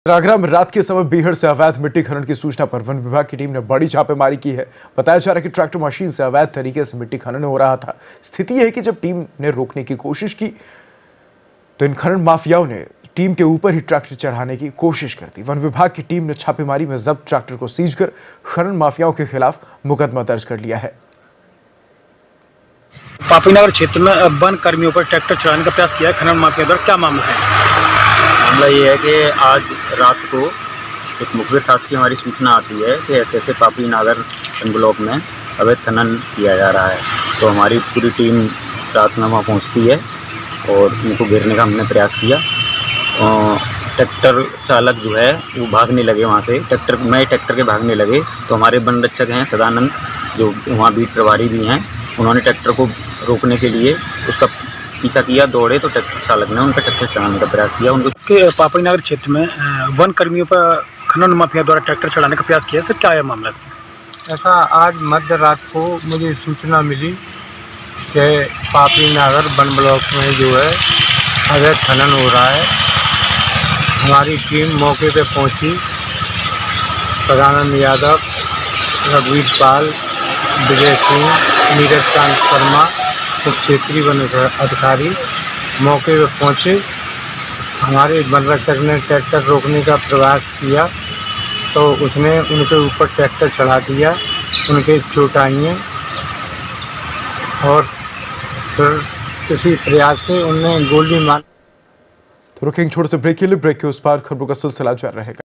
आगरा में रात के समय बीहड़ से अवैध मिट्टी खनन की सूचना पर वन विभाग की टीम ने बड़ी छापेमारी की है। बताया जा रहा है कि ट्रैक्टर मशीन से अवैध तरीके से मिट्टी खनन हो रहा था। स्थिति यह है कि जब टीम ने रोकने की कोशिश की तो इन खनन माफियाओं ने टीम के ऊपर ही ट्रैक्टर चढ़ाने की कोशिश कर दी। वन विभाग की टीम ने छापेमारी में जब्त ट्रैक्टर को सीज कर खनन माफियाओं के खिलाफ मुकदमा दर्ज कर लिया है। पापीनगर क्षेत्र में वन कर्मियों पर ट्रैक्टर चढ़ाने का प्रयास किया है खनन माफिया द्वारा, क्या मामला है? मामला ये है कि आज रात को एक मुखबिर टास्क की हमारी सूचना आती है कि ऐसे पापीनगर ब्लॉक में अवैध खनन किया जा रहा है। तो हमारी पूरी टीम रात में वहाँ पहुँचती है और उनको घेरने का हमने प्रयास किया। ट्रैक्टर चालक जो है वो भागने लगे वहाँ से, ट्रैक्टर के भागने लगे तो हमारे वन रक्षक हैं सदानंद, जो वहाँ बीट प्रभारी भी हैं, उन्होंने ट्रैक्टर को रोकने के लिए उसका पीछा किया, दौड़े तो ट्रैक्टर चालक ने उनका ट्रैक्टर चढ़ाने का प्रयास किया। उनके पापीनगर क्षेत्र में वन कर्मियों पर खनन माफिया द्वारा ट्रैक्टर चढ़ाने का प्रयास किया। सर क्या है मामला? ऐसा आज मध्य रात को मुझे सूचना मिली कि पापीनगर वन ब्लॉक में जो है अवैध खनन हो रहा है। हमारी टीम मौके पे पहुंची। सदानंद यादव, रघुवीर पाल, विजय सिंह, नीरज कांत शर्मा, तो क्षेत्रीय वन अधिकारी मौके पर पहुँचे। हमारे वन रक्षक ने ट्रैक्टर रोकने का प्रयास किया तो उसने उनके ऊपर ट्रैक्टर चढ़ा दिया, उनके चोट आई हैं और फिर किसी प्रयास से उनने गोली मार। तो रुकेंगे छोटे से ब्रेक के लिए। ब्रेक के उस पार खबरों का सिलसिला जारी रहेगा।